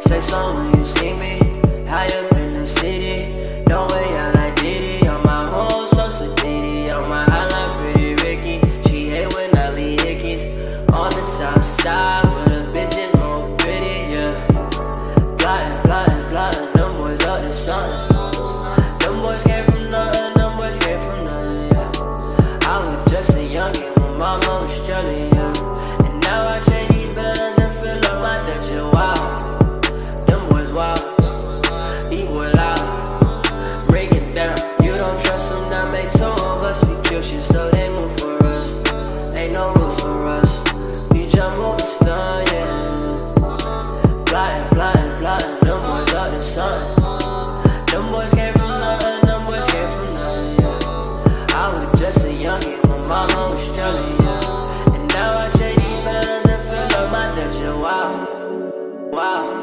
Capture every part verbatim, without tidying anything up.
Say something when you see me. High up in the city. No way I like Diddy. On my home, so Diddy. On my highline, pretty Ricky. She hate when I leave hickeys. On the south side, where the bitches more pretty, yeah. Plotting, plotting, plotting. Them boys up to something. Them boys came from nothing. Them boys came from nothing, yeah. I was just a youngin'. My mama was struggling, yeah. And now I check these bands and fill up my Dutch, yeah. Wow. Them boys wild. Equal loud. Break it down. You don't trust them, that make two of us. We kill shit, so they move for us. Ain't no rules for us. We jump over stun, yeah. Plotting, plotting, plotting. Them boys up to something. Them boys came from nothing. Them boys came from nothing, yeah. I was just a youngin'. My mama was struggling, yeah. And now I check these bands and fill up my Dutch, yeah. Wow. Wow.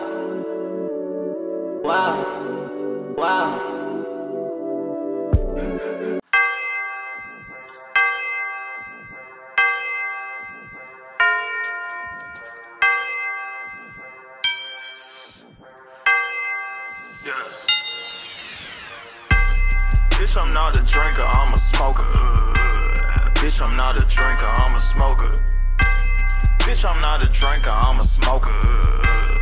Wow. Wow. Yeah. Bitch, I'm not a drinker, I'm a smoker. Uh, bitch, I'm not a drinker, I'm a smoker. Bitch, I'm not a drinker, I'm a smoker. Uh,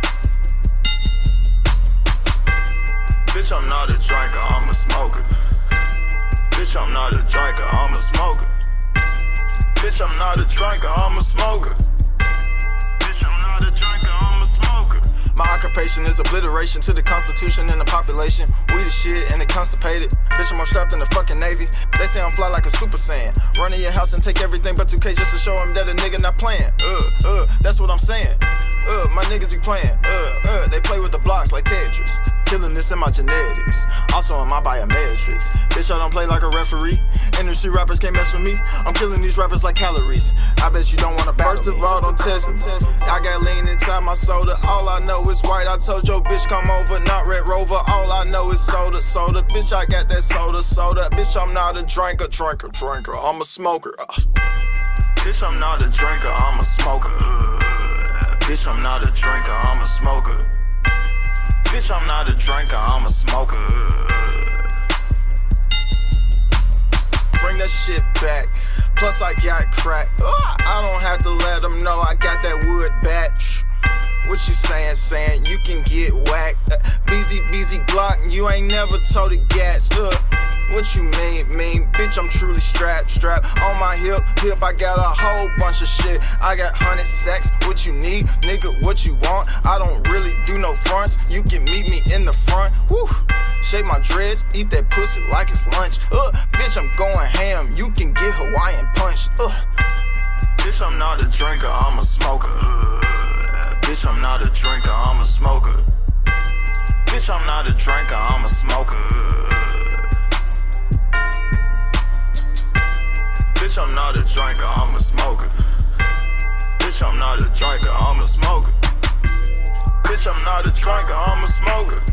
bitch, I'm not a drinker, I'm a smoker. Bitch, I'm not a drinker, I'm a smoker. Bitch, I'm not a drinker, I'm a smoker. Bitch, I'm not a drinker, I'm a smoker. My occupation is obliteration to the constitution and the population. We the shit and they constipated. Bitch, I'm strapped in the fucking Navy. They say I'm fly like a Super Saiyan. Run in your house and take everything but two K just to show them that a nigga not playing. Uh, uh, that's what I'm saying. Uh, my niggas be playing. Uh, uh, they play with the blocks like Tetris. Killing this in my genetics, also in my biometrics. Bitch, I don't play like a referee. Industry rappers can't mess with me. I'm killing these rappers like calories. I bet you don't wanna battle. First of all, don't test me. I got lean inside my soda. All I know is white. I told your bitch come over, not Red Rover. All I know is soda, soda. Bitch, I got that soda, soda. Bitch, I'm not a drinker, drinker, drinker. I'm a smoker. Uh. Bitch, I'm not a drinker, I'm a smoker. Uh. Bitch, I'm not a drinker, I'm a smoker. Bitch, I'm not a drinker, I'm a smoker. Bring that shit back. Plus I got crack. Uh, I don't have to let them know I got that wood back. What you saying, saying you can get whacked? Uh, Beezy, Beezy Glock, you ain't never told it gas. Uh, what you mean, mean? Bitch, I'm truly strapped, strapped. On my hip, hip, I got a whole bunch of shit. I got hundred sacks, what you need? Nigga, what you want? I don't really do no fronts. You can meet me in the front. Woo! Shave my dreads, eat that pussy like it's lunch. Uh, bitch, I'm going ham. You can get Hawaiian punch. Uh. Bitch, I'm not a drinker, I'm a smoker. Uh. Bitch, I'm not a drinker, I'm a smoker. Bitch, I'm not a drinker, I'm a smoker. Bitch, I'm not a drinker, I'm a smoker. Bitch, I'm not a drinker, I'm a smoker. Bitch, I'm not a drinker, I'm a smoker.